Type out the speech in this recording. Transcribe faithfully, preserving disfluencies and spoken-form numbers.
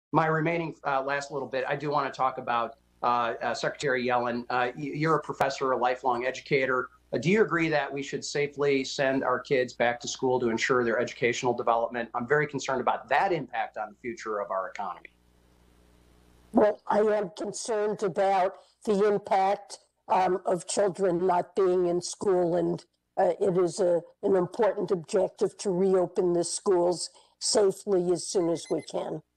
my remaining uh, last little bit, I do want to talk about uh, uh, Secretary Yellen. Uh, you're a professor, a lifelong educator. Uh, do you agree that we should safely send our kids back to school to ensure their educational development? I'm very concerned about that impact on the future of our economy. Well, I am concerned about the impact um, of children not being in school, and uh, it is a, an important objective to reopen the schools safely as soon as we can.